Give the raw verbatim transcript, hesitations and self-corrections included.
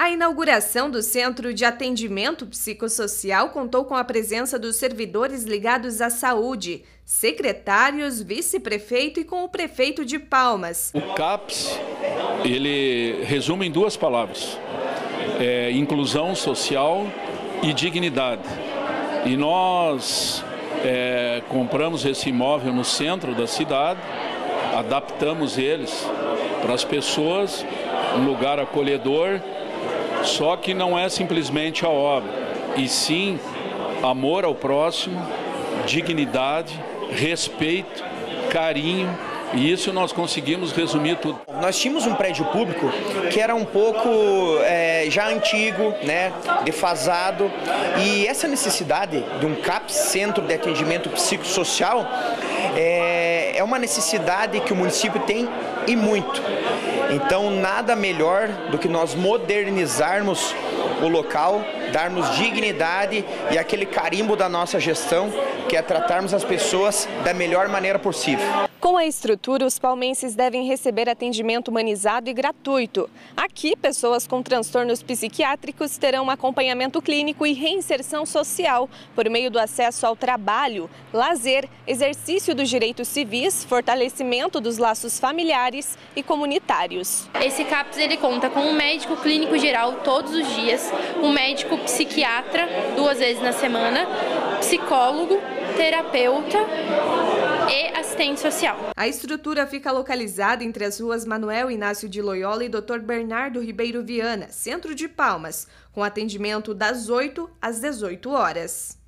A inauguração do Centro de Atendimento Psicossocial contou com a presença dos servidores ligados à saúde, secretários, vice-prefeito e com o prefeito de Palmas. O CAPS, ele resume em duas palavras, é, inclusão social e dignidade. E nós é, compramos esse imóvel no centro da cidade, adaptamos eles para as pessoas, um lugar acolhedor. Só que não é simplesmente a obra, e sim amor ao próximo, dignidade, respeito, carinho, e isso nós conseguimos resumir tudo. Nós tínhamos um prédio público que era um pouco é, já antigo, né, defasado, e essa necessidade de um CAPS, Centro de Atendimento Psicossocial, é, é uma necessidade que o município tem e muito. Então, nada melhor do que nós modernizarmos o local, darmos dignidade e aquele carimbo da nossa gestão, que é tratarmos as pessoas da melhor maneira possível. Com a estrutura, os palmenses devem receber atendimento humanizado e gratuito. Aqui, pessoas com transtornos psiquiátricos terão um acompanhamento clínico e reinserção social por meio do acesso ao trabalho, lazer, exercício dos direitos civis, fortalecimento dos laços familiares e comunitários. Esse CAPS ele conta com um médico clínico geral todos os dias, um médico psiquiatra duas vezes na semana, psicólogo, terapeuta e assistente social. A estrutura fica localizada entre as ruas Manuel Inácio de Loyola e doutor Bernardo Ribeiro Viana, centro de Palmas, com atendimento das oito às dezoito horas.